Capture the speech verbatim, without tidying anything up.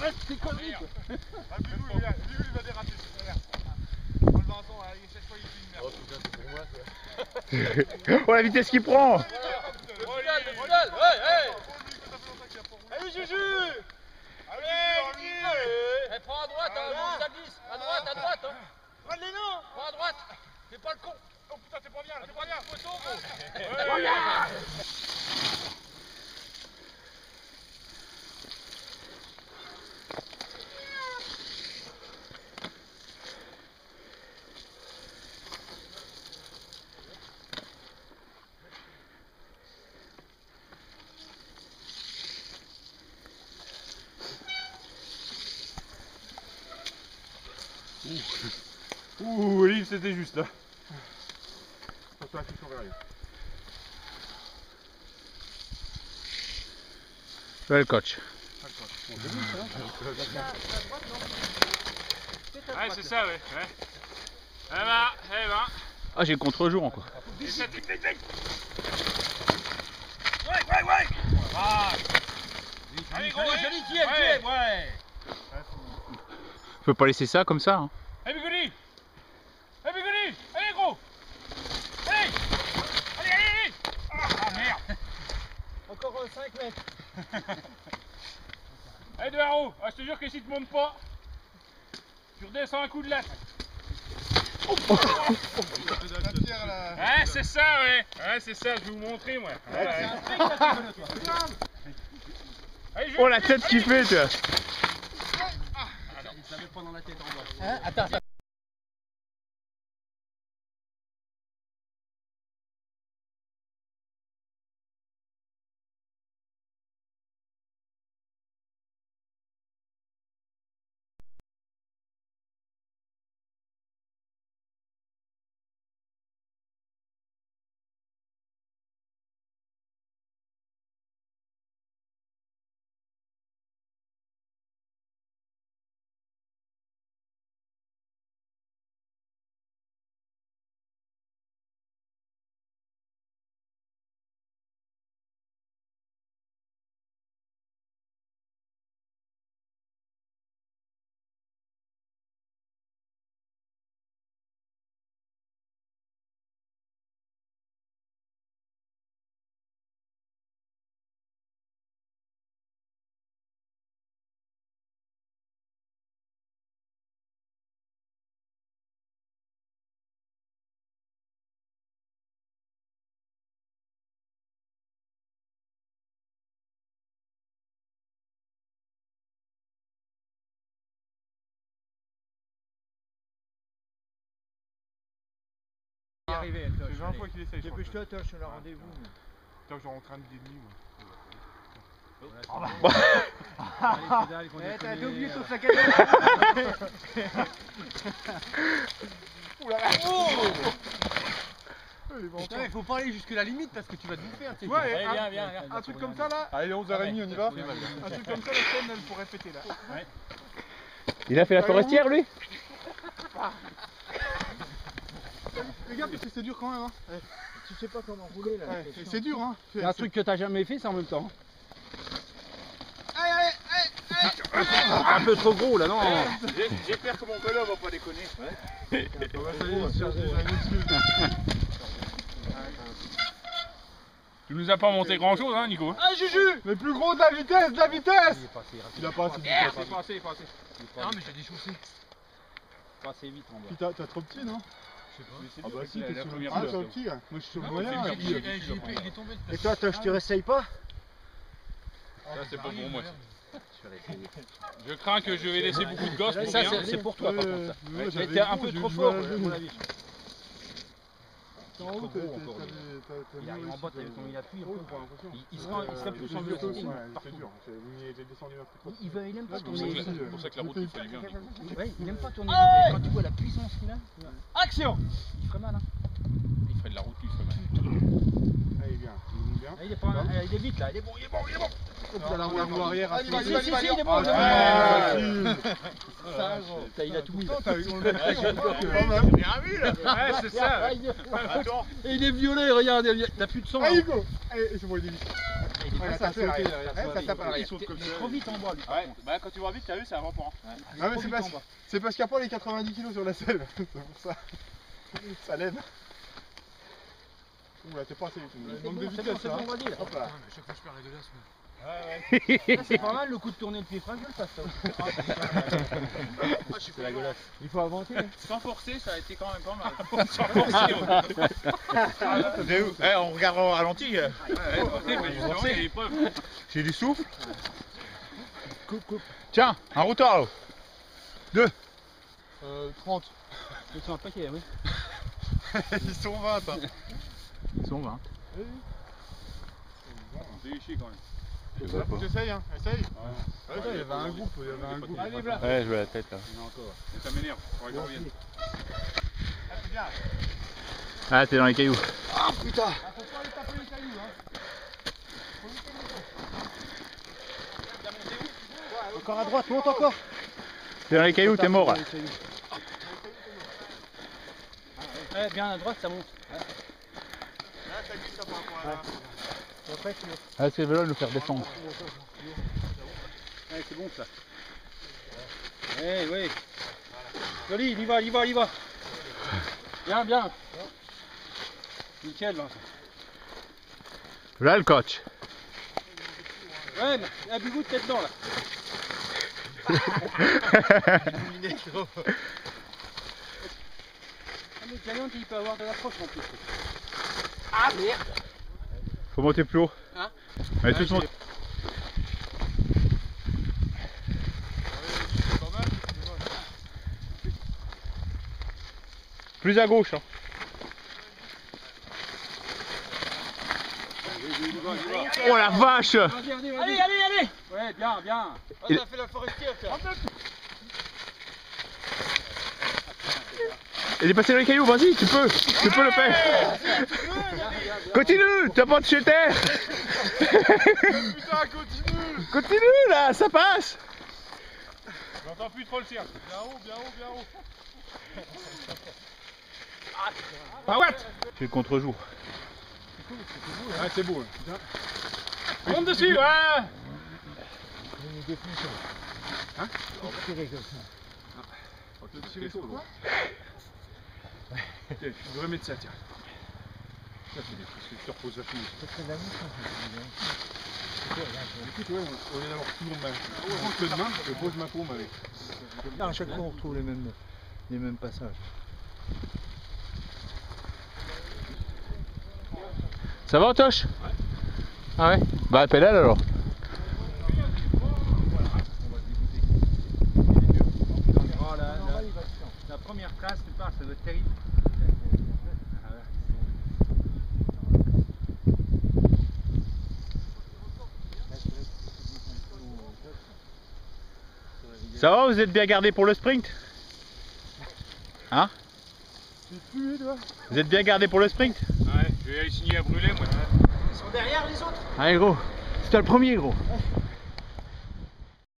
arrête tes conneries. Ah, Bibou, il va déraper. Regarde. Paul Vincent, chaque fois il fait une merde. Oh putain, c'est pour moi ça. Oh la vitesse qu'il prend. Regarde, regarde, ouais, ouais. Allez Juju. Allez, allez. Prends à droite, hein, ça glisse. À droite, à droite. Hein. Prends les noms. Prends à droite. Fais pas le con. Oh putain, t'es pas bien, t'es pas bien. Photo, gros. Ouh, Olive, c'était juste là. Ouais, le coach. Ouais, c'est ça, ouais. ouais. Eh ben, eh ben. Ah, j'ai le contre-jour encore. Vite, vite, vite, vite. Ouais, ouais, ouais. Ah. Allez, gros, Joli, qui est, qui est, ouais. Je peux pas laisser ça comme ça. Hein. Allez, Bigoli. Allez, Bigoli. Allez, gros. Allez. Allez, allez, allez. Ah, merde. Encore cinq mètres. Allez, de haut. Ah, je te jure que si tu montes pas, tu redescends un coup de latte. Ouais, c'est ça, ouais. Ouais, c'est ça, je vais vous montrer, moi. Ouais, ouais. Allez, Oh la tête qu'il fait, tu vois. Ça met pas dans la tête en bas. Hein, attends, attends. Arrivé, C'est vingt fois qu'il essaye. Dépêche-toi, toi, je suis là rendez-vous. Putain, genre en train de demi, moi. Eh, t'as oublié ton sac à dos. Oulala. Putain, il faut pas aller jusque la limite parce que tu vas te bouffer. Tu sais. Ouais, Allez, un, viens, viens, viens. un truc comme ça là. Allez, onze heures trente, on y va. Un truc comme ça, la chaîne elle pourrait péter là. Ouais. Il a fait la forestière, lui? Les gars, parce que c'est dur quand même. Hein. Ouais. Tu sais pas comment rouler là. Ouais, c'est dur, hein. C'est un truc que t'as jamais fait, c'est en même temps. Allez, allez, allez, allez. Un peu trop gros là, non? J'espère que mon vélo va pas déconner. Ouais. Tu nous as pas monté grand chose, hein, Nico? Ah, Juju! Mais plus gros de la vitesse, de la vitesse! Il a pas assez de vitesse. Il est pas assez, il est pas assez. Non, mais j'ai déchaussé. Pas assez vite en bas. Puis t'as trop petit, non? Je sais pas. Ah bah si, t'es sur le ah, t'es petit, moi je suis sur le moyen. Il est tombé. Et toi, toi, je te réessaye pas? Ça c'est pas pour moi. Je crains que je vais laisser beaucoup de gosses pour Ça, rien. c'est pour toi par contre. Ouais, Mais t'es un peu trop fort, à mon avis. En haut, t'as Il arrive en bas, t'as vu comment il appuie. Il serait plus en bloc. bloc. C'est dur, j'ai descendu un peu trop. Il veut, il aime pas C'est tourner. pour ça que la route il fallait bien. Ouais, il aime pas tourner. Quand tu vois la puissance qu'il a. Action! Il ferait mal, hein. Il ferait de la route, il ferait mal. Allez, bien, bien. Il est pas, il est vite là, il est bon, il est bon, il est bon. Vous allez avoir la roue arrière à Si, si, si, il est bon. Il a tout mis. Bien vu là. Ouais, c'est ça. Et il est violet, regarde, t'as plus de sang. Allez, go. Allez, c'est bon, il est vite. Ouais, là, ça saute derrière. Ouais, ça tape à l'arrière. Il est trop vite en bas lui. Ouais. Bah quand tu vois vite, t'as vu, c'est avant pour. Non mais c'est parce, c'est parce qu'il n'y a pas les quatre-vingt-dix kilos sur la selle. C'est pour ça. Ça l'aide. Ouh là, t'es pas assez vite. Il manque de vitesse là. Hop là. Chaque fois je perds la glace. C'est pas mal le coup de tourner le pied frein, je le fasse ça. C'est la glace. Il faut avancer. Sans forcer, ça a été quand même pas mal. Sans forcer. Eh, on regarde au ralenti. J'ai du souffle. Tiens, un routard là. Deux. Euh, trente. Ils sont un paquet, oui. Ils sont vingt. Hein. Ils sont vingt. C'est léché quand même. J'essaye, hein. Essaye. Ouais. Ouais, il y avait un groupe. Il y avait un groupe. Allez, Blas. Ouais, je vois la tête là. Il y en a encore. Ça m'énerve. Faudrait que je revienne. Ah, c'est bien. Ah, t'es dans les cailloux. Ah putain. Ah, faut pas aller taper les cailloux, hein. Encore à droite, monte encore. T'es dans les cailloux, t'es mort. Là. Ouais, bien à droite, ça monte. Là, t'as vu ça par rapport à là. Ah, c'est le vélo de nous faire descendre. Ouais, c'est bon ça. Ouais, ouais. Joli, il y va, il y va, il y va. Bien, bien. Nickel, Vincent. Là le coach. Ouais, mais un bigou de tête dedans là. Ah, mais le camion, il peut avoir de l'approche en plus. Ah merde. Faut monter plus haut. Hein? Allez, tous monter. Plus à gauche. Hein. Oh la vache! Vas-y, vas-y, vas-y. Allez, allez, allez. Ouais, bien, bien. Ah, Il- t'as fait la forestière, toi. Il est passé dans les cailloux, vas-y, tu peux, tu peux le faire. Continue, t'as pas touché terre. Putain, continue. Continue là, ça passe. J'entends plus trop le cirque. Bien haut, bien haut, bien haut. Ah ouais. C'est le contre-jour. Ah, c'est beau. Monte dessus, ouais. Hein? On peut tirer chaud, quoi. Tiens, je devrais mettre ça, tiens. Ça, c'est bien, parce que je te repose vachement. Écoute, ouais, au lieu d'avoir toujours ma prends que de main, je pose ma paume avec. À chaque fois on retrouve les mêmes, les mêmes passages. Ça va, Tosh? Ah ouais? Bah, pédale alors. Oh là, la, la première place, tu parles, ça doit être terrible. Ça va, vous êtes bien gardé pour le sprint? Hein? Vous êtes bien gardé pour le sprint? Ouais, je vais aller signer à brûler, moi. Ils sont derrière les autres. Allez gros, c'est toi le premier gros.